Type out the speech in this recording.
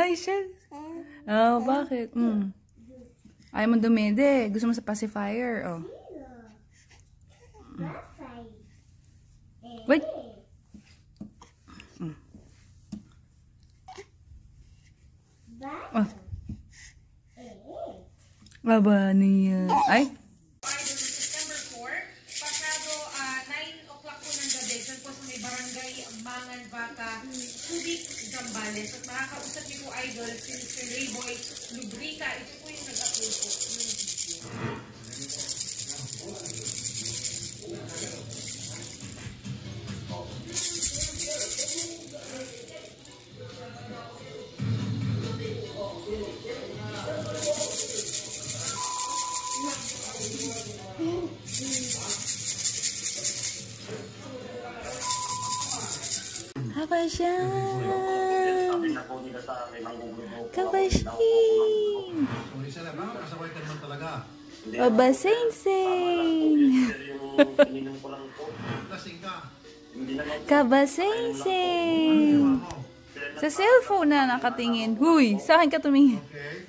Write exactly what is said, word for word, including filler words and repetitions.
Ay, siya. Oh, bakit? Mm. Ayaw mo dumede. Gusto mo sa pacifier. Oh. Mm. Wait. Mm. Oh. Baba niya. Ay. September four, pasado uh, nine o'clock po ng gabi, dyan po sa may barangay Mangan, Bata, Subic, Zambales. At makakausap niyo po, idol, si Mister Rayboy Lubrica. Ito po yung nag-upload po. Kabasyan! Kabasyan! Kabasing-sing! Kabasing-sing! Sa cellphone na nakatingin. Huy! Sa akin ka tumingin.